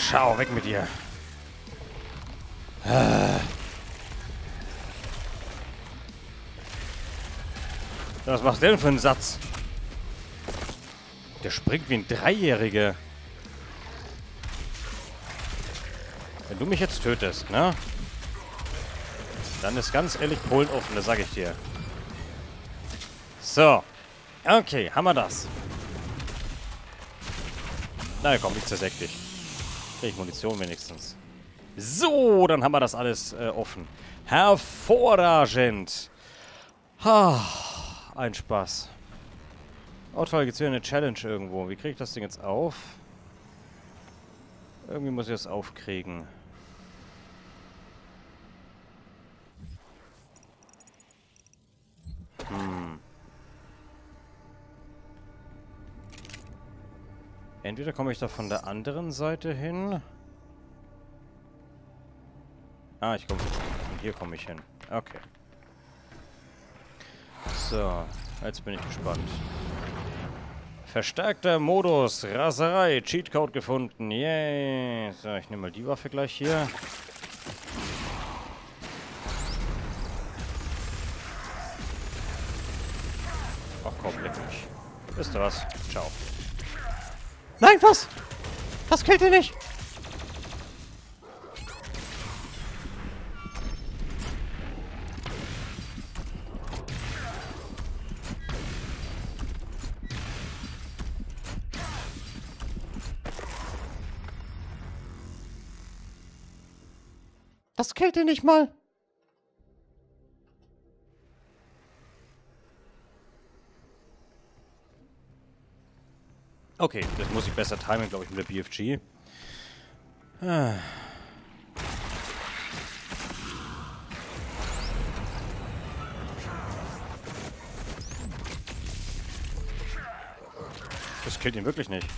Schau, weg mit dir. Was macht der denn für einen Satz? Der springt wie ein Dreijähriger. Wenn du mich jetzt tötest, ne? Dann ist ganz ehrlich Polen offen, das sag ich dir. So. Okay, haben wir das. Na komm, ich zersäg dich. Krieg ich Munition wenigstens. So, dann haben wir das alles offen. Hervorragend. Ein Spaß. Oh toll, gibt's wieder eine Challenge irgendwo. Wie kriege ich das Ding jetzt auf? Irgendwie muss ich das aufkriegen. Entweder komme ich da von der anderen Seite hin. Ah, ich komme. Von hier komme ich hin. Okay. So, jetzt bin ich gespannt. Verstärkter Modus, Raserei, Cheatcode gefunden. Yay. So, ich nehme mal die Waffe gleich hier. Ach komm, leck mich. Wisst ihr was? Ciao. Nein, was? Das killt ihr nicht. Das killt ihr nicht mal. Okay, das muss ich besser timen, glaube ich, mit der BFG. Das killt ihn wirklich nicht.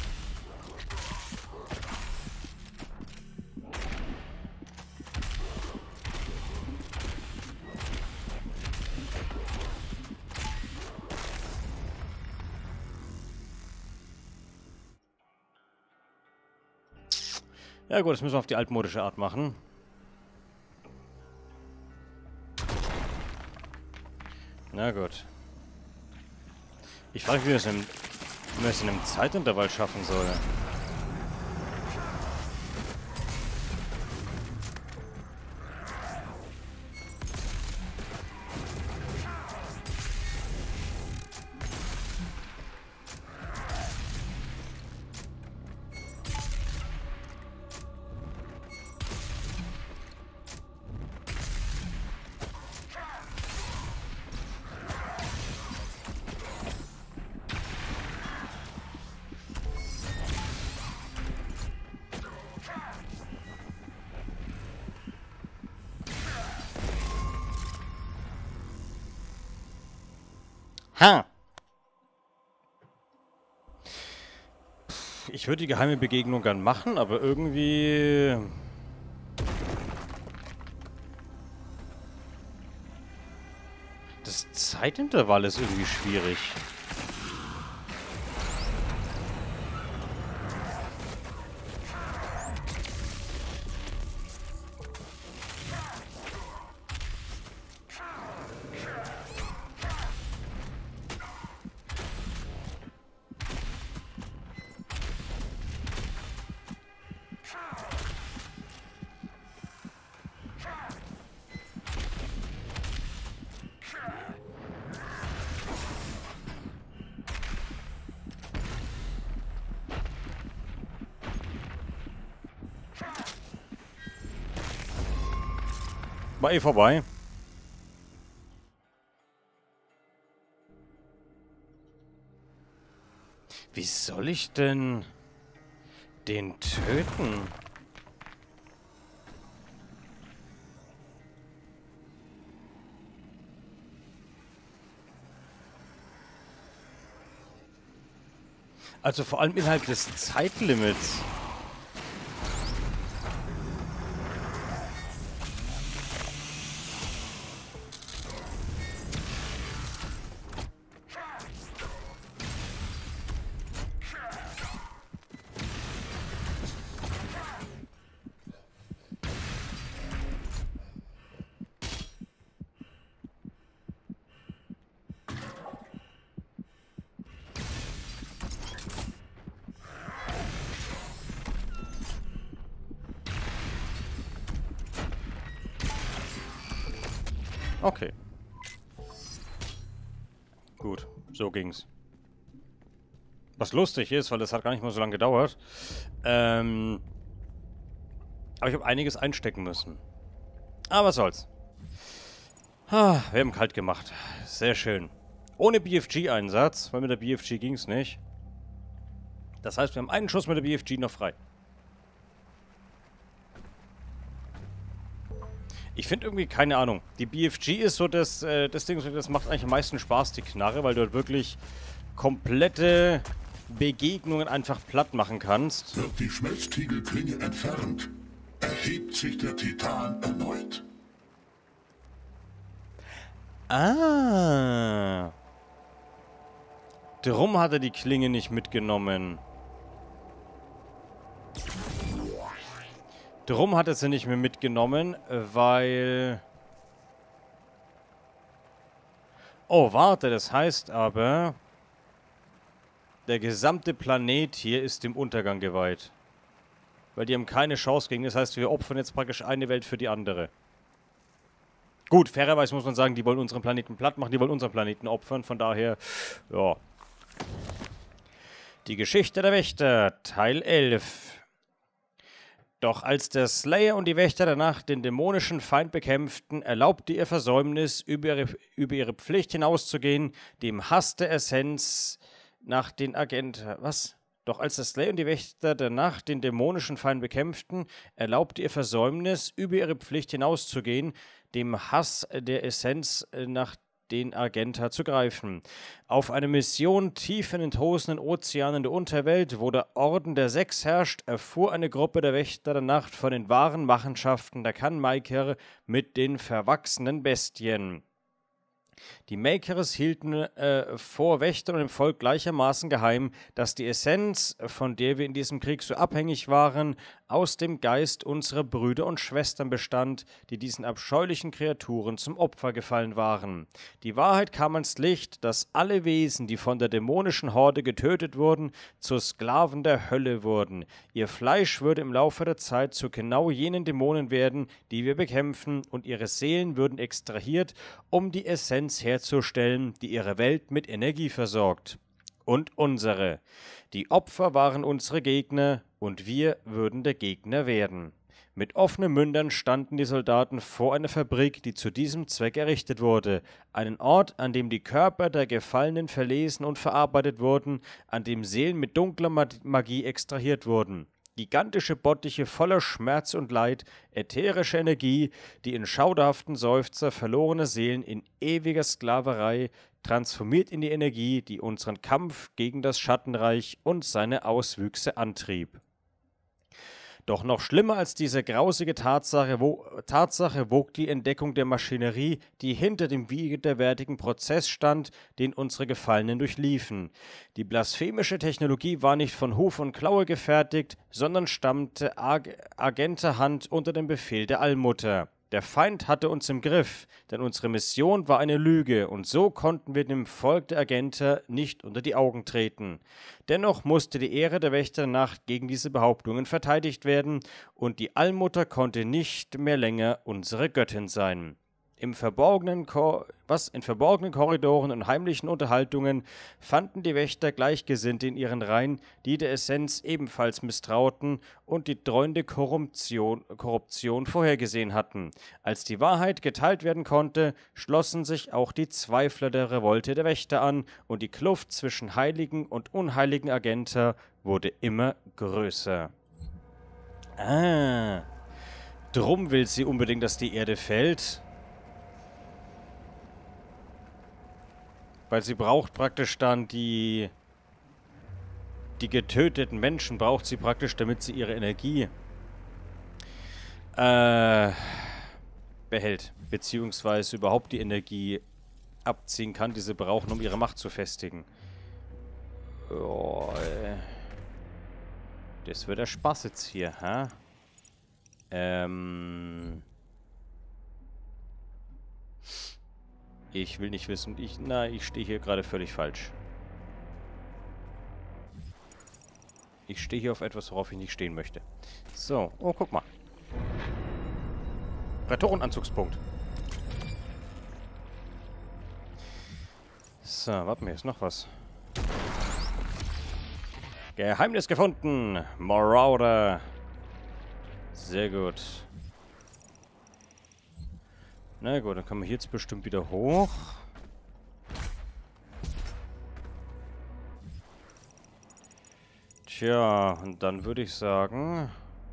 Ja gut, das müssen wir auf die altmodische Art machen. Na gut. Ich frage mich, wie man es in einem Zeitintervall schaffen soll. Ha! Ich würde die geheime Begegnung gern machen, aber irgendwie... Das Zeitintervall ist irgendwie schwierig. War eh vorbei. Wie soll ich denn den töten? Also vor allem innerhalb des Zeitlimits. Okay. Gut, so ging's. Was lustig ist, weil das hat gar nicht mal so lange gedauert. Aber ich habe einiges einstecken müssen. Aber was soll's. Wir haben kalt gemacht. Sehr schön. Ohne BFG-Einsatz, weil mit der BFG ging's nicht. Das heißt, wir haben einen Schuss mit der BFG noch frei. Ich finde irgendwie, keine Ahnung, die BFG ist so das Ding, das macht eigentlich am meisten Spaß, die Knarre, weil du halt wirklich komplette Begegnungen einfach platt machen kannst. Wird die Schmelztiegelklinge entfernt, erhebt sich der Titan erneut. Ah. Drum hat er die Klinge nicht mitgenommen. Drum hat er sie nicht mehr mitgenommen, weil... Oh, warte, das heißt aber... Der gesamte Planet hier ist dem Untergang geweiht. Weil die haben keine Chance gegen. Das heißt, wir opfern jetzt praktisch eine Welt für die andere. Gut, fairerweise muss man sagen, die wollen unseren Planeten platt machen, die wollen unseren Planeten opfern. Von daher, ja. Die Geschichte der Wächter, Teil 11. Doch als der Slayer und die Wächter der Nacht den dämonischen Feind bekämpften, erlaubte ihr Versäumnis, über ihre Pflicht hinauszugehen, dem Hass der Essenz nach den Agenten... Was? Doch als der Slayer und die Wächter der Nacht den dämonischen Feind bekämpften, erlaubte ihr Versäumnis, über ihre Pflicht hinauszugehen, dem Hass der Essenz nach den Argenta zu greifen. Auf eine Mission tief in den tosenden Ozeanen der Unterwelt, wo der Orden der Sechs herrscht, erfuhr eine Gruppe der Wächter der Nacht von den wahren Machenschaften der Kan-Maker mit den verwachsenen Bestien. Die Makeres hielten vor Wächtern und dem Volk gleichermaßen geheim, dass die Essenz, von der wir in diesem Krieg so abhängig waren, aus dem Geist unserer Brüder und Schwestern bestand, die diesen abscheulichen Kreaturen zum Opfer gefallen waren. Die Wahrheit kam ans Licht, dass alle Wesen, die von der dämonischen Horde getötet wurden, zu Sklaven der Hölle wurden. Ihr Fleisch würde im Laufe der Zeit zu genau jenen Dämonen werden, die wir bekämpfen, und ihre Seelen würden extrahiert, um die Essenz herzustellen, die ihre Welt mit Energie versorgt. Und unsere. Die Opfer waren unsere Gegner, und wir würden der Gegner werden. Mit offenen Mündern standen die Soldaten vor einer Fabrik, die zu diesem Zweck errichtet wurde. Einen Ort, an dem die Körper der Gefallenen verlesen und verarbeitet wurden, an dem Seelen mit dunkler Magie extrahiert wurden. Gigantische Bottiche voller Schmerz und Leid, ätherische Energie, die in schauderhaften Seufzer verlorene Seelen in ewiger Sklaverei transformiert in die Energie, die unseren Kampf gegen das Schattenreich und seine Auswüchse antrieb. Doch noch schlimmer als diese grausige Tatsache wog die Entdeckung der Maschinerie, die hinter dem widerwärtigen Prozess stand, den unsere Gefallenen durchliefen. Die blasphemische Technologie war nicht von Huf und Klaue gefertigt, sondern stammte Agenterhand unter dem Befehl der Allmutter. Der Feind hatte uns im Griff, denn unsere Mission war eine Lüge, und so konnten wir dem Volk der Agenter nicht unter die Augen treten. Dennoch musste die Ehre der Wächter der Nacht gegen diese Behauptungen verteidigt werden, und die Allmutter konnte nicht mehr länger unsere Göttin sein. In verborgenen Korridoren und heimlichen Unterhaltungen fanden die Wächter Gleichgesinnte in ihren Reihen, die der Essenz ebenfalls misstrauten und die drohende Korruption vorhergesehen hatten. Als die Wahrheit geteilt werden konnte, schlossen sich auch die Zweifler der Revolte der Wächter an, und die Kluft zwischen heiligen und unheiligen Agenter wurde immer größer. Drum will sie unbedingt, dass die Erde fällt. Weil sie braucht praktisch dann die getöteten Menschen, braucht sie praktisch, damit sie ihre Energie behält. Beziehungsweise überhaupt die Energie abziehen kann, die sie brauchen, um ihre Macht zu festigen. Oh, das wird der Spaß jetzt hier, hä? Ich will nicht wissen, ich stehe hier gerade völlig falsch. Ich stehe hier auf etwas, worauf ich nicht stehen möchte. So, oh, guck mal. Prätorenanzugspunkt. So, warte mal, hier ist noch was. Geheimnis gefunden. Marauder. Sehr gut. Na gut, dann kommen wir jetzt bestimmt wieder hoch. Tja, und dann würde ich sagen...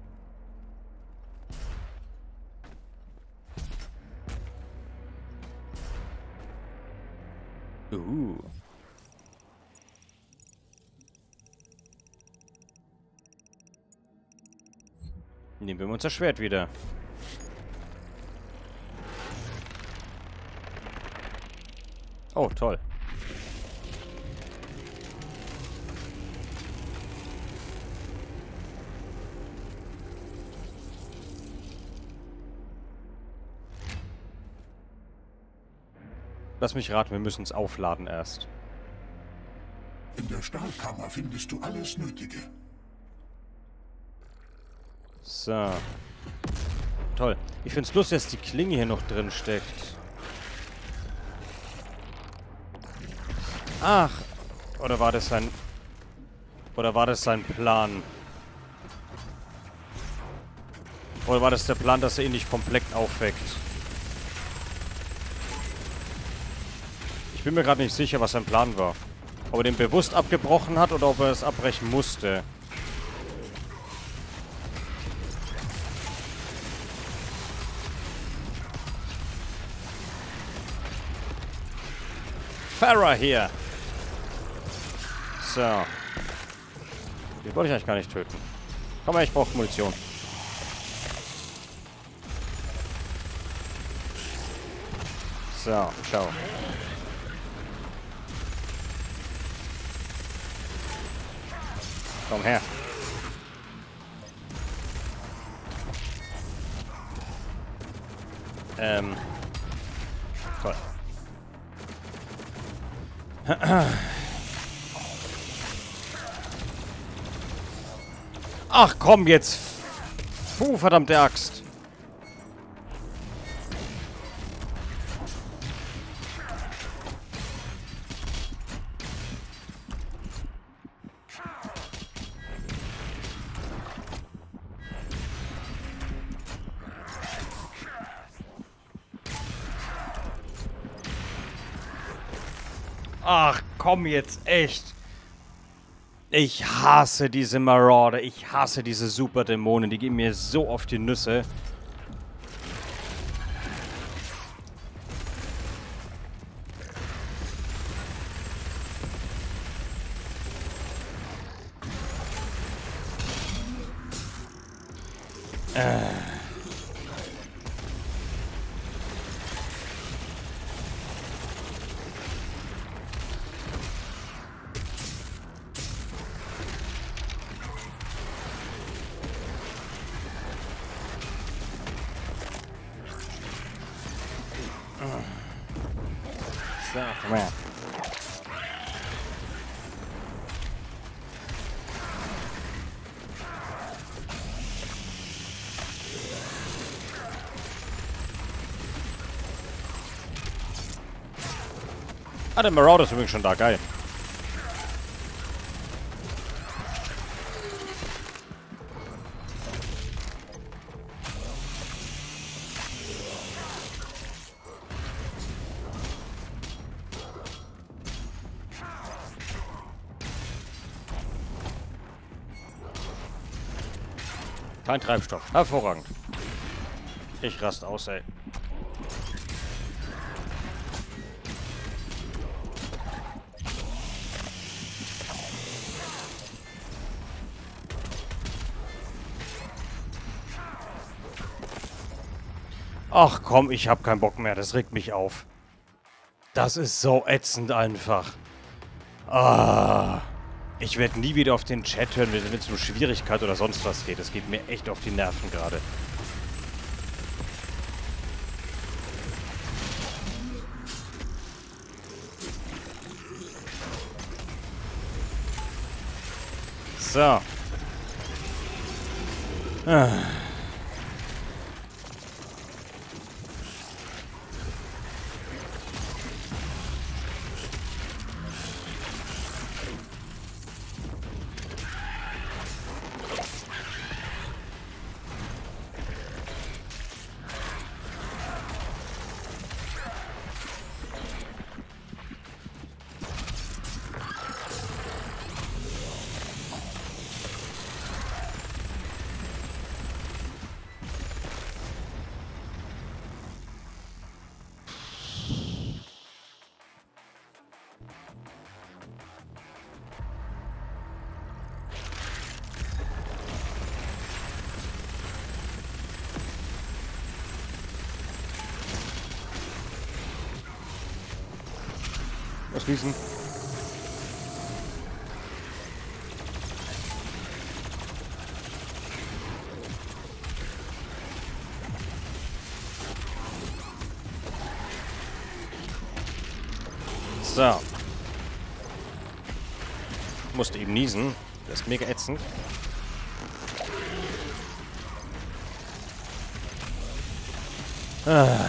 Nehmen wir unser Schwert wieder. Oh, toll. Lass mich raten, wir müssen es aufladen erst. In der Stahlkammer findest du alles Nötige. So. Toll. Ich finde es lustig, dass die Klinge hier noch drin steckt. Ach. Oder war das sein... Oder war das sein Plan? Oder war das der Plan, dass er ihn nicht komplett aufweckt? Ich bin mir gerade nicht sicher, was sein Plan war. Ob er den bewusst abgebrochen hat oder ob er es abbrechen musste. Farah hier. So. Die wollte ich eigentlich gar nicht töten. Komm mal, ich brauche Munition. So, ciao. Komm her. Toll. Ach komm jetzt. Puh, verdammte Axt. Ach, komm jetzt, echt. Ich hasse diese Marauder. Ich hasse diese Superdämonen. Die gehen mir so auf die Nüsse. So, komm her. Ah, der Marauder ist übrigens schon da. Geil. Kein Treibstoff. Hervorragend. Ich raste aus, ey. Ach komm, ich hab keinen Bock mehr. Das regt mich auf. Das ist so ätzend einfach. Ah. Ich werde nie wieder auf den Chat hören, wenn es um Schwierigkeit oder sonst was geht. Das geht mir echt auf die Nerven gerade. So. Ah. ausschließen. So. Musste eben niesen. Das ist mega ätzend. Ah.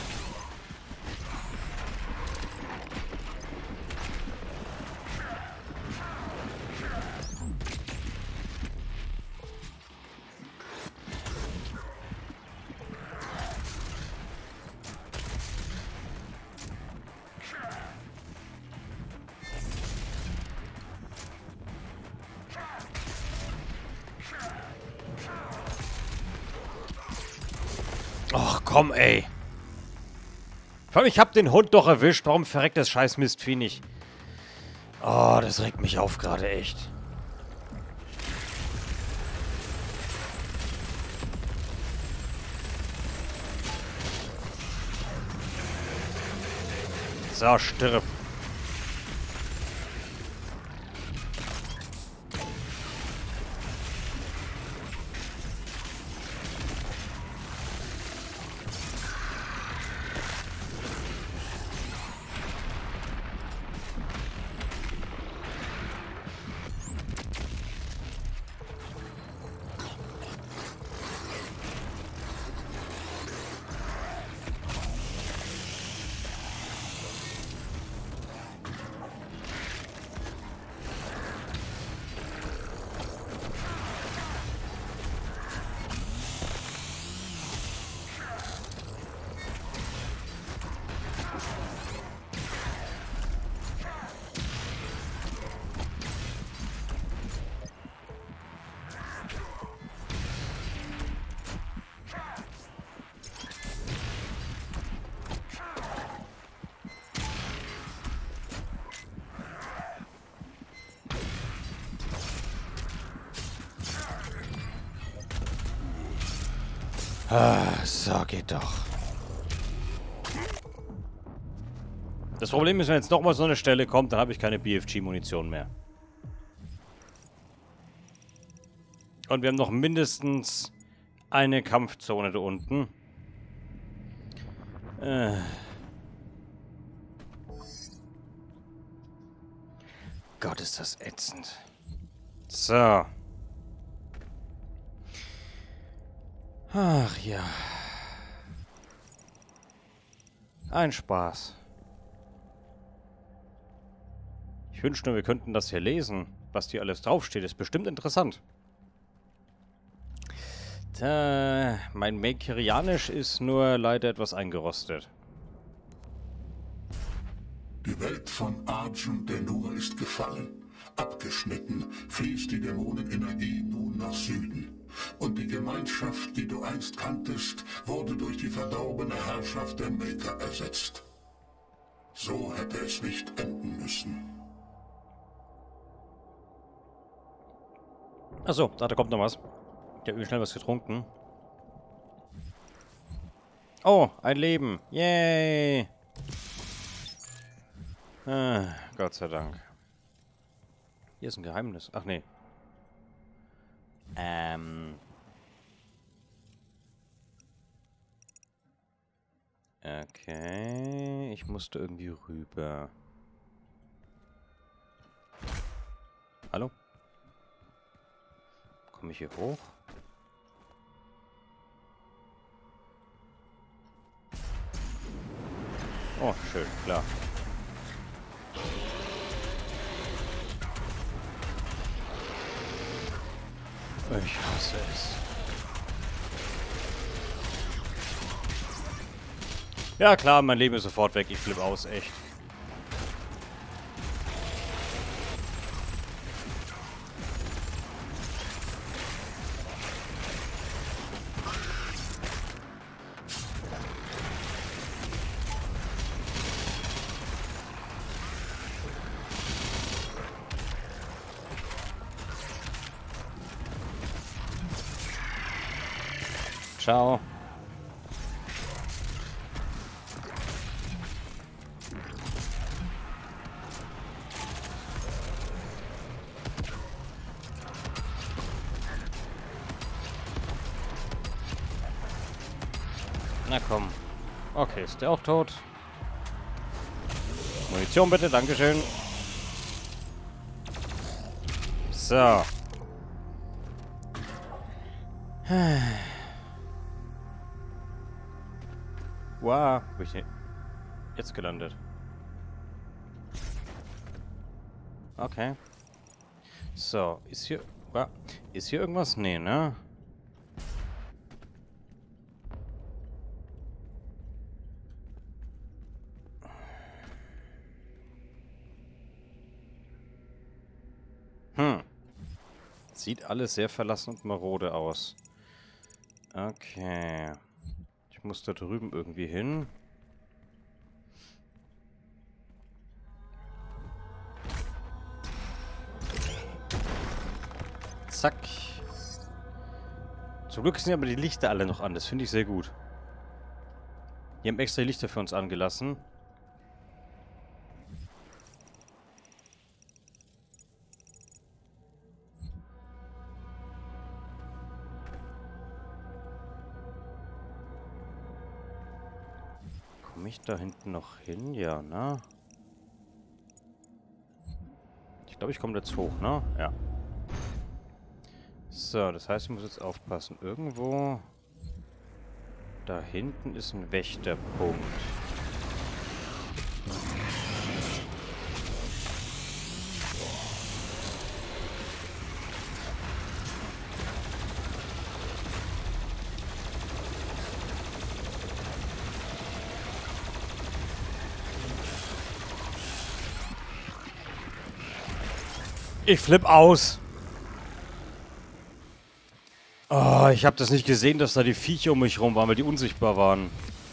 Och, komm, ey. Vor allem, ich hab den Hund doch erwischt. Warum verreckt das scheiß Mistvieh nicht? Oh, das regt mich auf gerade echt. So, stirb. Ah, so geht doch. Das Problem ist, wenn jetzt nochmal so eine Stelle kommt, dann habe ich keine BFG-Munition mehr. Und wir haben noch mindestens eine Kampfzone da unten. Gott, ist das ätzend. So. Ach ja. Ein Spaß. Ich wünsche nur, wir könnten das hier lesen, was hier alles draufsteht. Ist bestimmt interessant. Mein Makerianisch ist nur leider etwas eingerostet. Die Welt von Arjun Denur ist gefallen. Abgeschnitten fließt die Dämonenenergie nun nach Süden. Und die Gemeinschaft, die du einst kanntest, wurde durch die verdorbene Herrschaft der Maker ersetzt. So hätte es nicht enden müssen. Achso, da kommt noch was. Ich habe schnell was getrunken. Oh, ein Leben. Yay. Ah, Gott sei Dank. Hier ist ein Geheimnis. Ach nee. Okay. Ich musste irgendwie rüber. Hallo? Komme ich hier hoch? Oh, schön, klar. Ich hasse es. Ja klar, mein Leben ist sofort weg. Ich flippe aus, echt. Ciao. Na komm. Okay, ist der auch tot? Munition bitte, dankeschön. So. Wow, wo bin ich jetzt gelandet? Okay. So, ist hier irgendwas? Nee, ne? Sieht alles sehr verlassen und marode aus. Okay. Ich muss da drüben irgendwie hin. Zack. Zum Glück sind aber die Lichter alle noch an. Das finde ich sehr gut. Die haben extra die Lichter für uns angelassen. Komme ich da hinten noch hin? Ja, ne? Ich glaube, ich komme jetzt hoch, ne? Ja. So, das heißt, ich muss jetzt aufpassen. Irgendwo da hinten ist ein Wächterpunkt. Ich flipp aus. Oh, ich habe das nicht gesehen, dass da die Viecher um mich rum waren, weil die unsichtbar waren.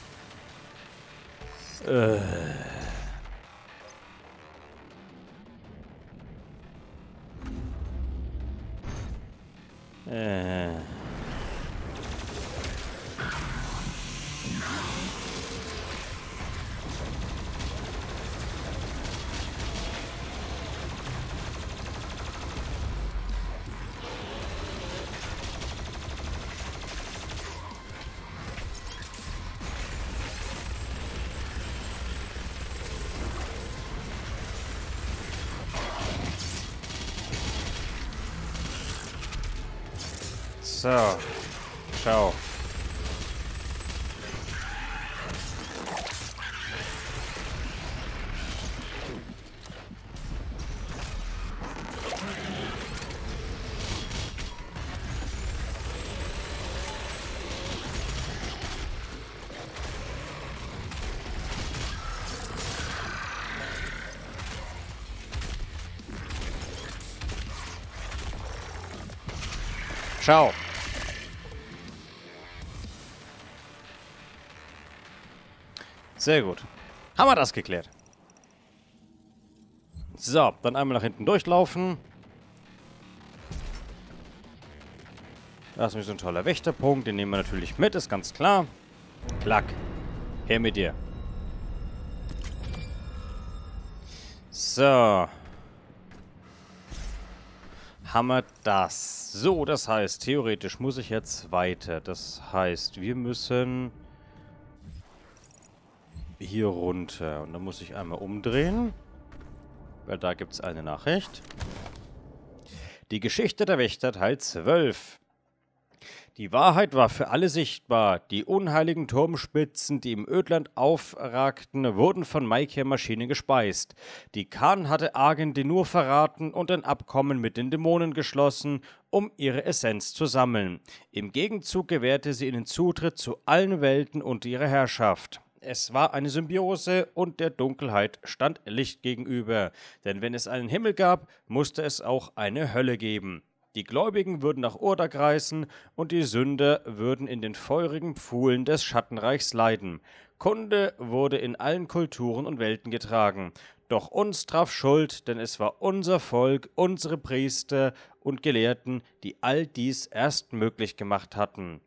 So. Ciao. Ciao. Sehr gut. Haben wir das geklärt. So, dann einmal nach hinten durchlaufen. Da ist nämlich so ein toller Wächterpunkt. Den nehmen wir natürlich mit, ist ganz klar. Klack. Her mit dir. So. Haben wir das. So, das heißt, theoretisch muss ich jetzt weiter. Das heißt, wir müssen hier runter. Und dann muss ich einmal umdrehen. Weil da gibt es eine Nachricht. Die Geschichte der Wächter Teil 12. Die Wahrheit war für alle sichtbar. Die unheiligen Turmspitzen, die im Ödland aufragten, wurden von Maikir-Maschinen gespeist. Die Khan hatte Argen Denur verraten und ein Abkommen mit den Dämonen geschlossen, um ihre Essenz zu sammeln. Im Gegenzug gewährte sie ihnen Zutritt zu allen Welten unter ihrer Herrschaft. Es war eine Symbiose und der Dunkelheit stand Licht gegenüber. Denn wenn es einen Himmel gab, musste es auch eine Hölle geben. Die Gläubigen würden nach Urdak reisen und die Sünder würden in den feurigen Pfuhlen des Schattenreichs leiden. Kunde wurde in allen Kulturen und Welten getragen. Doch uns traf Schuld, denn es war unser Volk, unsere Priester und Gelehrten, die all dies erst möglich gemacht hatten.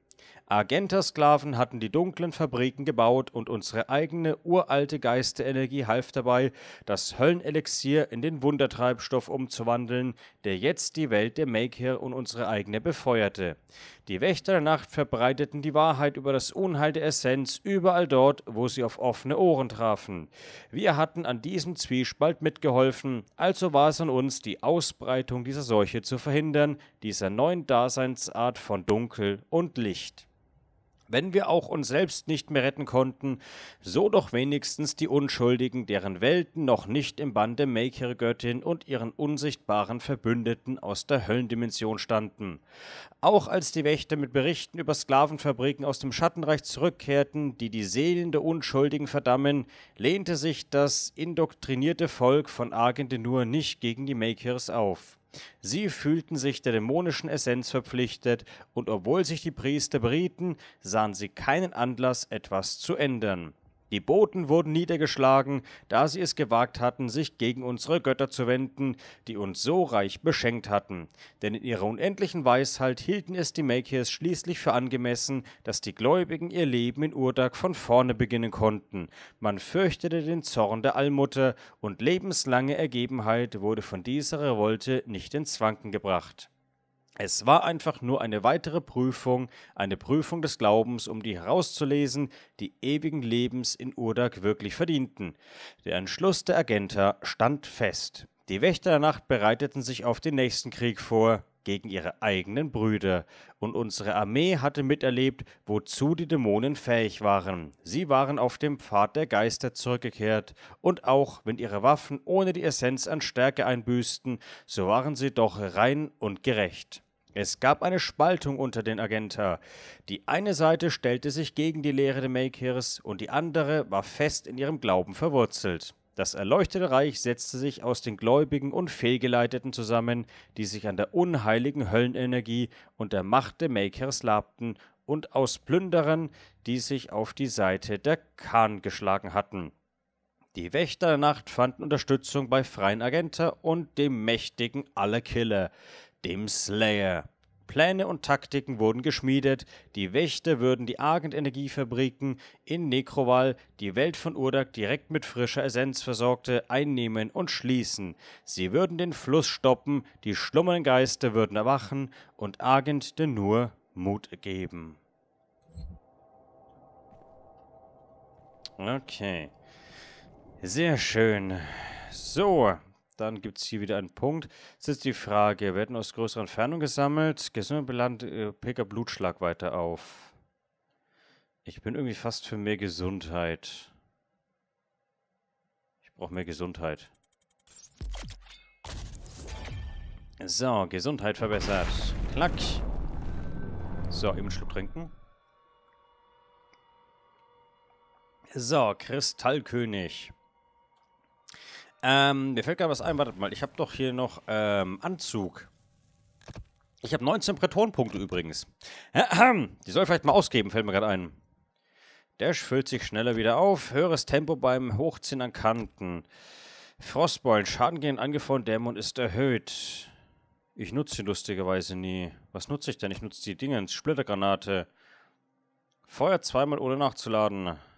Argenter-Sklaven hatten die dunklen Fabriken gebaut und unsere eigene uralte Geisterenergie half dabei, das Höllenelixier in den Wundertreibstoff umzuwandeln, der jetzt die Welt der Maker und unsere eigene befeuerte. Die Wächter der Nacht verbreiteten die Wahrheit über das Unheil der Essenz überall dort, wo sie auf offene Ohren trafen. Wir hatten an diesem Zwiespalt mitgeholfen, also war es an uns, die Ausbreitung dieser Seuche zu verhindern, dieser neuen Daseinsart von Dunkel und Licht. Wenn wir auch uns selbst nicht mehr retten konnten, so doch wenigstens die Unschuldigen, deren Welten noch nicht im Bann der Maker-Göttin und ihren unsichtbaren Verbündeten aus der Höllendimension standen. Auch als die Wächter mit Berichten über Sklavenfabriken aus dem Schattenreich zurückkehrten, die die Seelen der Unschuldigen verdammen, lehnte sich das indoktrinierte Volk von Argentenur nicht gegen die Makers auf. Sie fühlten sich der dämonischen Essenz verpflichtet, und obwohl sich die Priester berieten, sahen sie keinen Anlass, etwas zu ändern. Die Boten wurden niedergeschlagen, da sie es gewagt hatten, sich gegen unsere Götter zu wenden, die uns so reich beschenkt hatten. Denn in ihrer unendlichen Weisheit hielten es die Makers schließlich für angemessen, dass die Gläubigen ihr Leben in Urdak von vorne beginnen konnten. Man fürchtete den Zorn der Allmutter, und lebenslange Ergebenheit wurde von dieser Revolte nicht ins Wanken gebracht. Es war einfach nur eine weitere Prüfung, eine Prüfung des Glaubens, um die herauszulesen, die ewigen Lebens in Urdak wirklich verdienten. Der Entschluss der Argenter stand fest. Die Wächter der Nacht bereiteten sich auf den nächsten Krieg vor, gegen ihre eigenen Brüder, und unsere Armee hatte miterlebt, wozu die Dämonen fähig waren. Sie waren auf dem Pfad der Geister zurückgekehrt, und auch wenn ihre Waffen ohne die Essenz an Stärke einbüßten, so waren sie doch rein und gerecht. Es gab eine Spaltung unter den Argenter. Die eine Seite stellte sich gegen die Lehre der Makers und die andere war fest in ihrem Glauben verwurzelt. Das erleuchtete Reich setzte sich aus den Gläubigen und Fehlgeleiteten zusammen, die sich an der unheiligen Höllenenergie und der Macht der Makers labten, und aus Plünderern, die sich auf die Seite der Khan geschlagen hatten. Die Wächter der Nacht fanden Unterstützung bei freien Argenter und dem mächtigen Allerkiller, dem Slayer. Pläne und Taktiken wurden geschmiedet, die Wächter würden die Argent-Energiefabriken in Nekroval, die Welt von Urdak direkt mit frischer Essenz versorgte, einnehmen und schließen. Sie würden den Fluss stoppen, die schlummernden Geister würden erwachen und Argent nur Mut geben. Okay. Sehr schön. So. Dann gibt es hier wieder einen Punkt. Jetzt ist die Frage, werden aus größerer Entfernung gesammelt. Gesundheit PK Blutschlag weiter auf. Ich bin irgendwie fast für mehr Gesundheit. Ich brauche mehr Gesundheit. So, Gesundheit verbessert. Klack. So, eben einen Schluck trinken. So, Kristallkönig. Mir fällt gerade was ein, wartet mal, ich habe doch hier noch Anzug. Ich habe 19 Prätorenpunkte übrigens. Die soll ich vielleicht mal ausgeben, fällt mir gerade ein. Dash füllt sich schneller wieder auf, höheres Tempo beim Hochziehen an Kanten. Frostbeulen, Schaden gegen angefrorenen Dämon ist erhöht. Ich nutze die lustigerweise nie. Was nutze ich denn? Ich nutze die Dingens, Splittergranate. Feuer zweimal ohne nachzuladen.